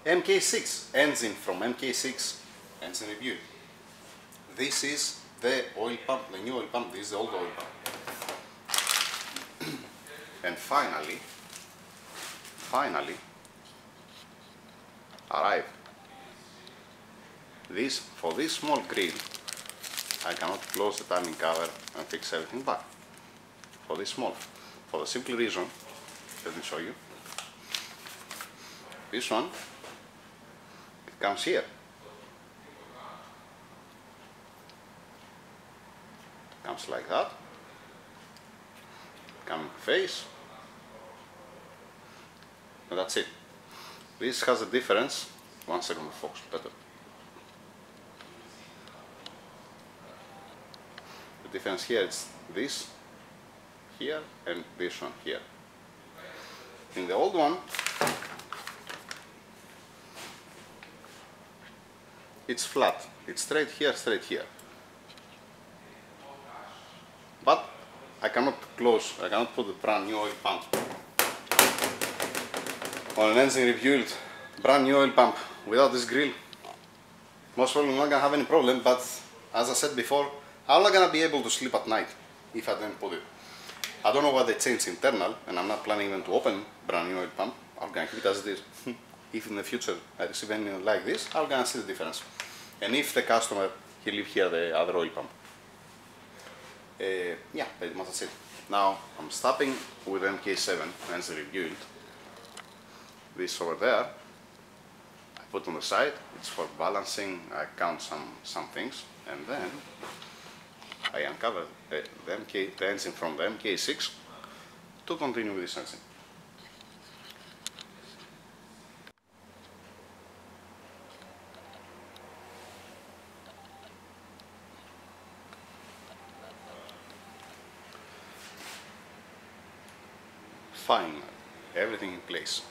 Mk6 engine from Mk6 engine review. This is the oil pump, the new oil pump. This is the old oil pump. And finally arrived. For this small grill, I cannot close the timing cover and fix everything back. For the simple reason, let me show you. This one, it comes here. Comes like that. Coming face. And that's it. This has a difference. 1 second, focus better. The difference here is this here and this one here. In the old one, it's flat. It's straight here, straight here. But I cannot put the brand new oil pump on an engine refueled brand new oil pump without this grill. Most probably I'm not gonna have any problem, but as I said before, I'm not gonna be able to sleep at night if I don't put it. I don't know what they changed internal, and I'm not planning even to open brand new oil pump. I'm gonna keep it as it is. If in the future I receive anything like this, I'm gonna see the difference. And if the customer, he leave here the other oil pump. Yeah, pretty much that's it. Now I'm stopping with Mk7 engine refueled. This over there, I put on the side. It's for balancing. I count some things, and then I uncover the engine from the Mk6 to continue with this engine. Fine, everything in place.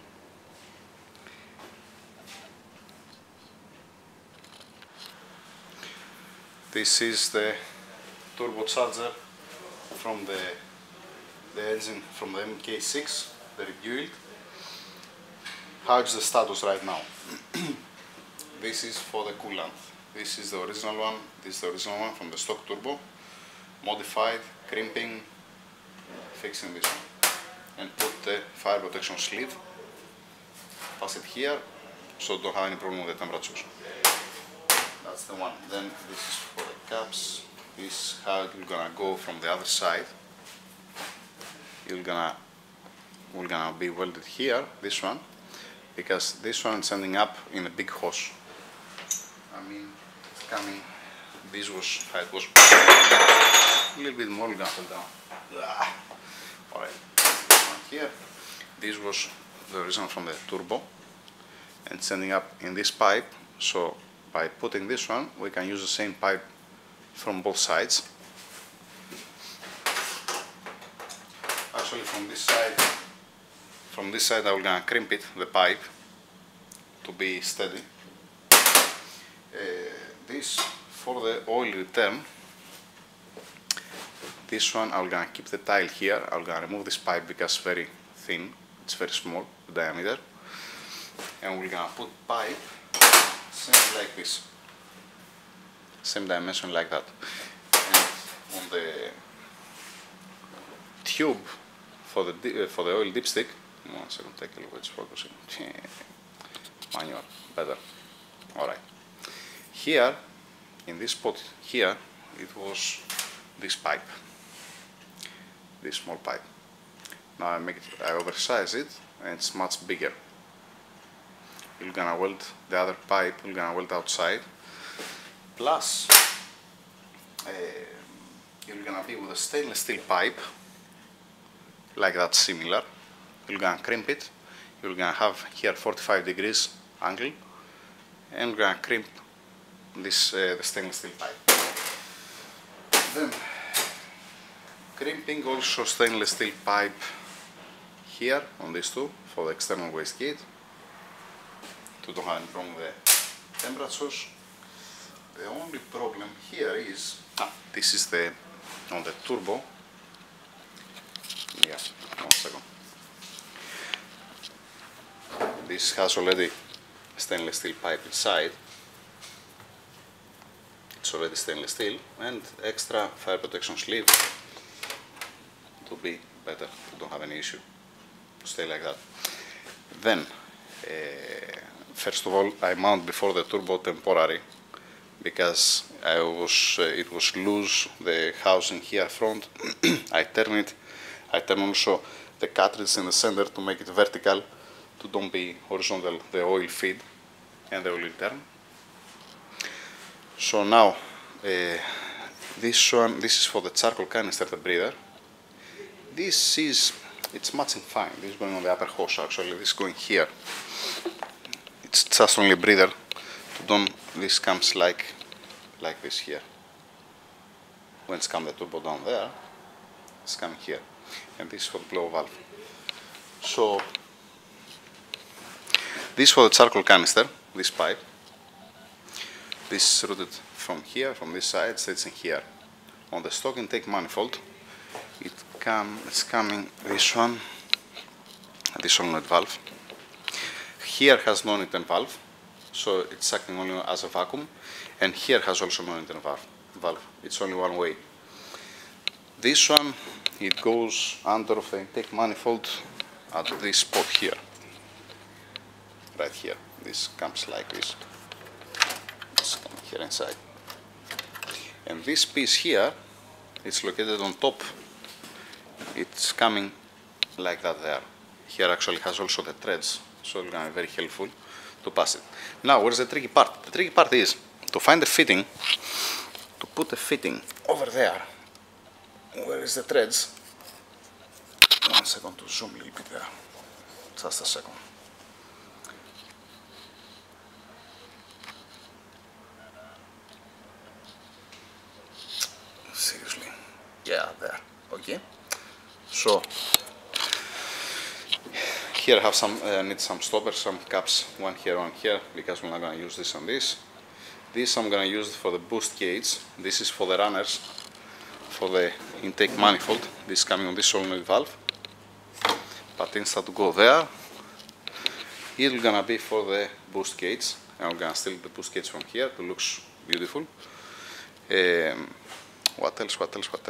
This is the turbocharger from the engine from the Mk6, the refueled. How is the status right now? This is for the coolant. This is the original one. This is the original one from the stock turbo. Modified, crimping, fixing this one. And put the fire protection sleeve. Pass it here, so don't have any problem with the temperatures. That's the one. Then this is for the caps. This is how it's gonna go from the other side. We're gonna be welded here, this one, because this one is ending up in a big hose. I mean, it's coming. This was how it was. A little bit more, we're gonna pull down. Alright. Here, this was the original from the turbo, and it's ending up in this pipe. So by putting this one, we can use the same pipe from both sides. Actually, from this side I'm gonna crimp it, the pipe, to be steady. This for the oil return. This one I'm gonna keep the tile here. I'm gonna remove this pipe because it's very thin, it's very small, the diameter. And we're gonna put pipe same like this, same dimension like that. And on the tube for the oil dipstick, 1 second, take a look at it's focusing. Manual, better. Alright. Here, in this spot here, it was this pipe. This small pipe. Now I oversize it, and it's much bigger. You're gonna weld the other pipe, you're gonna weld outside. Plus, you're gonna be with a stainless steel pipe, like that, similar. You're gonna crimp it. You're gonna have here 45 degrees angle, and we're gonna crimp this the stainless steel pipe. Then, crimping also stainless steel pipe here on these two for the external wastegate to don't have any problem with the temperatures. The only problem here is this is the on the turbo. Yeah, 1 second. This has already stainless steel pipe inside. It's already stainless steel, and extra fire protection sleeve to be better, you don't have any issue to stay like that. Then, first of all, I mount before the turbo temporary because it was loose, the housing here front. I turn also the cartridge in the center to make it vertical, to don't be horizontal, the oil feed and the oil return. So now, this is for the charcoal canister, the breather. It's matching fine. This is going on the upper hose actually, this is going here. It's just only a breather. This comes like this here. When it's come the turbo down there, it's coming here. And this is for the blow valve. So, this is for the charcoal canister, this pipe. This is routed from here, from this side, sits in here. On the stock intake manifold, it's coming this one, this solenoid valve. Here has no return valve, so it's acting only as a vacuum, and here has also no return valve. It's only one way. This one, it goes under the intake manifold at this spot here, right here. This comes like this. It's coming here inside. And this piece here, it's located on top. It's coming like that there. Here actually has also the threads, so it's going to be very helpful to pass it. Now, where's the tricky part? The tricky part is to find the fitting, to put the fitting over there. Where is the threads? 1 second to zoom a little bit there. Just a second. Seriously. Yeah, there. Okay. So here I have need some stoppers, some caps, one here, because we're not going to use this on this. This I'm going to use for the boost gauge. This is for the runners, for the intake manifold. This is coming on this solenoid valve. But instead to go there, it's going to be for the boost gauge. And I'm going to steal the boost gauge from here. It looks beautiful. What else?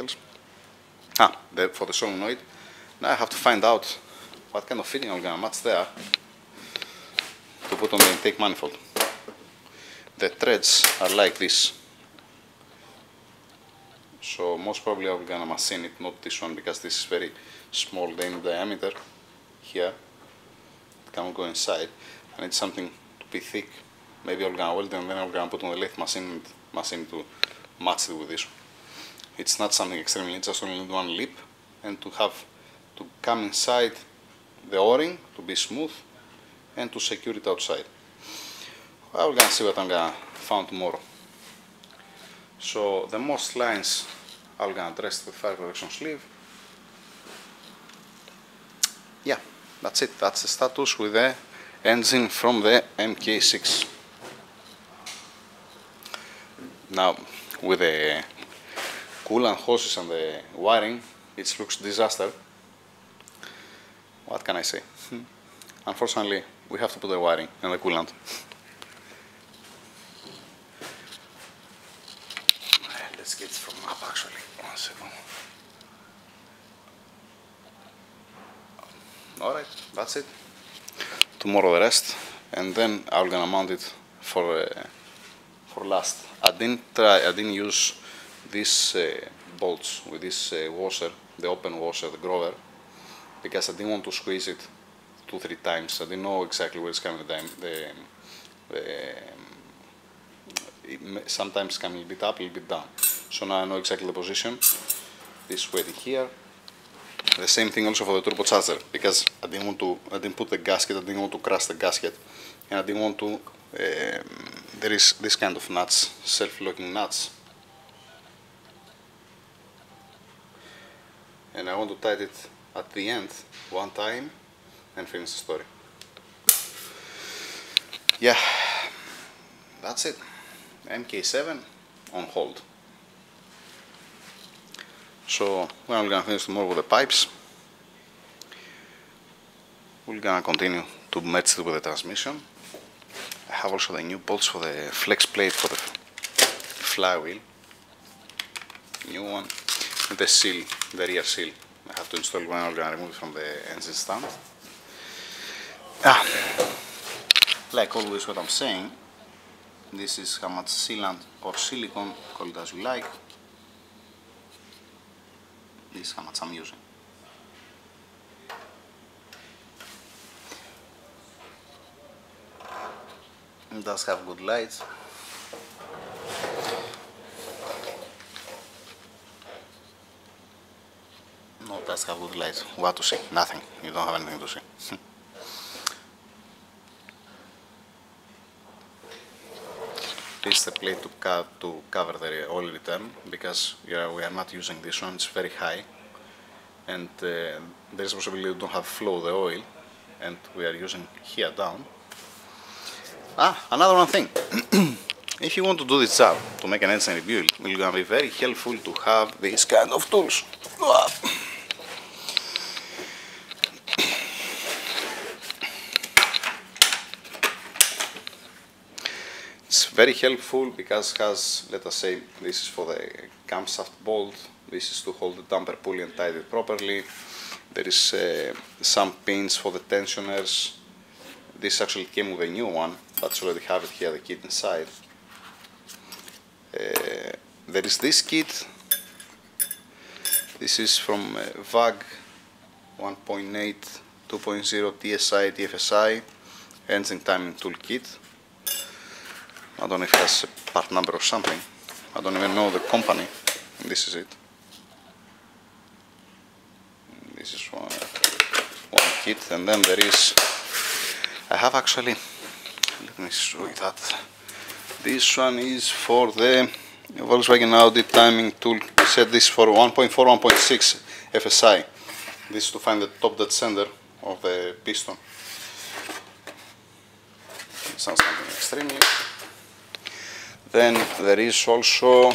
For the solenoid. Now I have to find out what kind of fitting I'm going to match there to put on the intake manifold. The threads are like this. So most probably I'm going to machine it, not this one, because this is very small in diameter here. It cannot go inside. I need something to be thick. Maybe I'm going to weld it and then I'm going to put on the lathe machine to match it with this one. It's not something extremely, it's just only one lip, and to come inside the O-ring to be smooth and to secure it outside. Well, we're gonna see what I'm gonna find tomorrow. So the most lines I'm gonna dress with fire protection sleeve. Yeah, that's it. That's the status with the engine from the Mk6. Now with the coolant hoses and the wiring, it looks disaster. What can I say? Unfortunately, we have to put the wiring and the coolant. Let's get it from up actually. 1 second. Alright, that's it. Tomorrow the rest, and then I'm gonna mount it for last. I didn't use these bolts with this washer, the open washer, the grover, because I didn't want to squeeze it 2-3 times. I didn't know exactly where it's coming. Sometimes coming a little bit up, a little bit down. So now I know exactly the position. This weighted here. The same thing also for the turbocharger, because I didn't put the gasket. I didn't want to crush the gasket, and I didn't want to. There is this kind of nuts, self-locking nuts, and I want to tighten it at the end one time and finish the story. Yeah, that's it. Mk6 on hold. So we're gonna finish tomorrow with the pipes. We're gonna continue to match it with the transmission, I have also the new bolts for the flex plate for the flywheel. New one. And the seal, the rear seal. I have to install one. I'm gonna remove it from the engine stand. Like always, what I'm saying, this is how much sealant or silicone, call it as you like. This is how much I'm using. It does have good lights. No, it does have good lights. What to see? Nothing. You don't have anything to see. This is the plate to cover the oil return, because we are not using this one. It's very high, and there is a possibility you don't have flow of the oil, and we are using here down. Another one thing. If you want to do this job, to make an engine rebuild, it's going to be very helpful to have these kind of tools. It's very helpful because it has, let us say, this is for the camshaft bolt, this is to hold the damper pulley and tighten it properly. There is some pins for the tensioners. This actually came with a new one, but you already have it here, the kit inside. There is this kit. This is from VAG 1.8 2.0 TSI TFSI engine timing tool kit. I don't know if it has a part number or something. I don't even know the company. This is it. This is one kit, and then there is, I have actually, let me show you that. This one is for the Volkswagen Audi timing tool. I said this for 1.4, 1.6 FSI. This is to find the top dead center of the piston. It sounds something extremely. Then there is also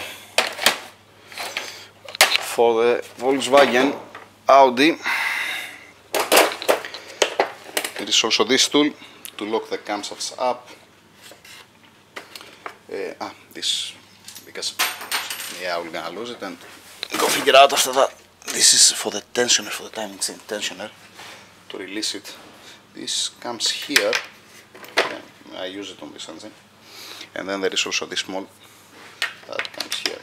for the Volkswagen Audi, there is also this tool to lock the camshafts up. This, because we're gonna lose it and go figure out after that. This is for the tensioner, for the timing chain tensioner, to release it. This comes here. I use it on this engine. And then there is also this small that comes here.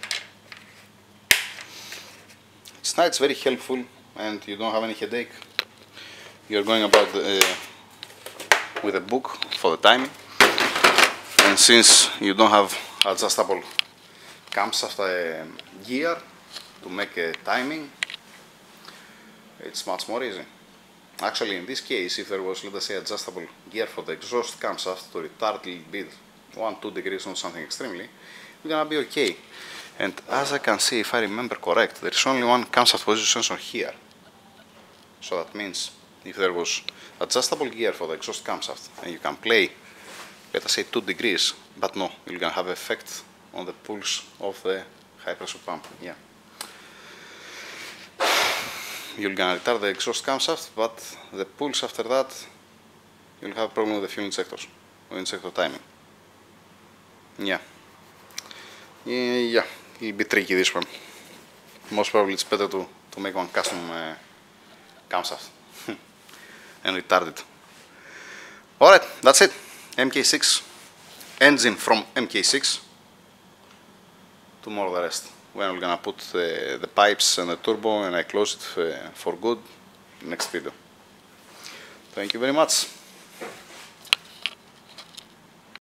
It's nice, it's very helpful, and you don't have any headache. You're going about with a book for the timing, and since you don't have adjustable camshaft gear to make a timing, it's much more easy. Actually, in this case, if there was, let us say, adjustable gear for the exhaust camshaft to retard a little bit, 1-2 degrees on something extremely, we're gonna be okay. And as I can see, if I remember correct, there is only one camshaft position sensor here. So that means if there was adjustable gear for the exhaust camshaft and you can play, let us say 2 degrees, but no, you're gonna have effect on the pulse of the high pressure pump. Yeah. You're gonna retard the exhaust camshaft, but the pulse after that, you'll have a problem with the fuel injectors or injector timing. Yeah, it'll be tricky, this one. Most probably it's better to make one custom camshaft and retard it. Alright, that's it. Mk6 engine from Mk6. Tomorrow the rest. When we're gonna put the pipes and the turbo and I close it for good. Next video. Thank you very much.